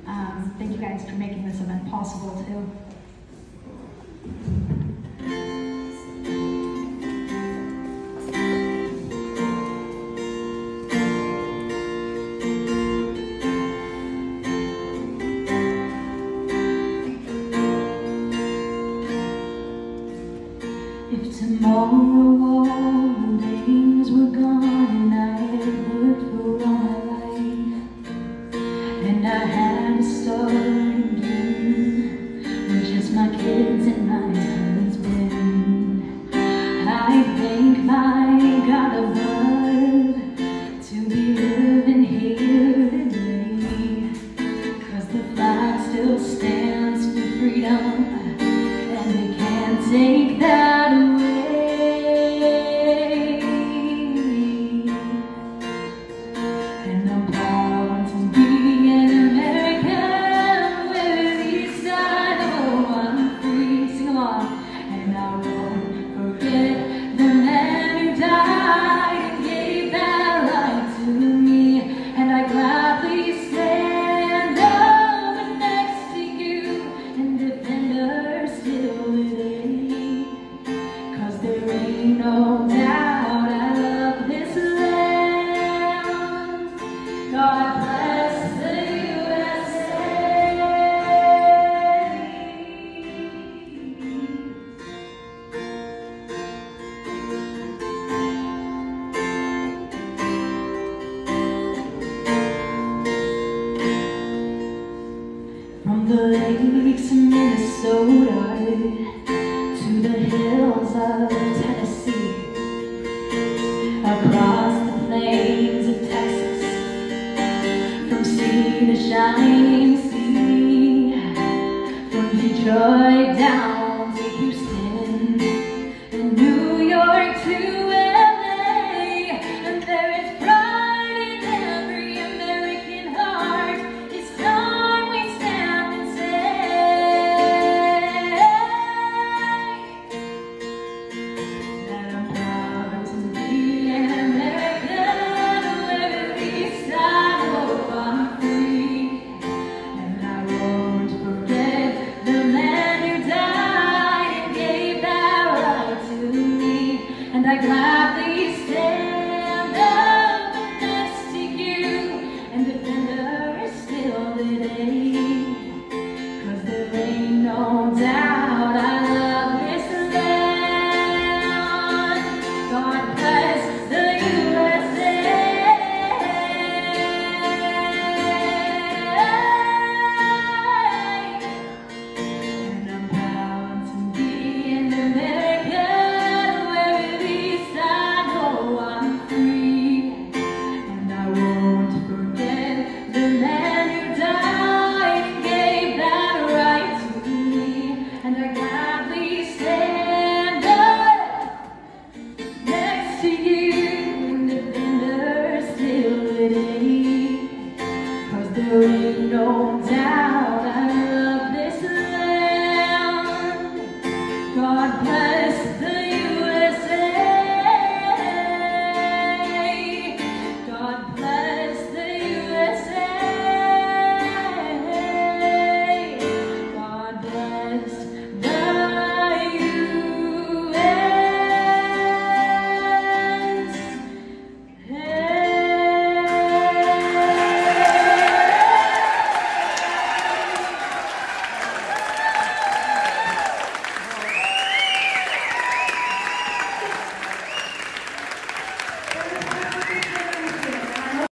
Thank you guys for making this event possible too. If tomorrow all the days were gone and I had worked for all my life, and I had to start again with just my kids and my husband, I thank my God above to be living here today, 'cause the flag still stands for freedom and they can't take that away. And I'm proud to be an American with each side. Oh, I'm free, sing along. And I won't forget the man who died and gave that right to me. And I gladly stand up next to you and defend her still today. 'Cause there ain't no doubt I love this land. God bless the USA. From the lakes of Minnesota to the hills of Tennessee, across the plains of Texas, from sea to shining sea, from Detroit down to Houston, and New York to LA, and there is pride in every American heart. It's time we stand and say that I'm proud to be an American with each side. Oh, I'm free, and I won't forget the man who died and gave that right to me. And I gladly stand up next to you and defend her still today. 'Cause there ain't no doubt I love this land. God bless the USA. And I'm proud to be an American where each side. Oh, I'm free, and I won't forget the man who died and gave that right to me. And I gladly stand up next to you and defend her still today. 'Cause there ain't no doubt I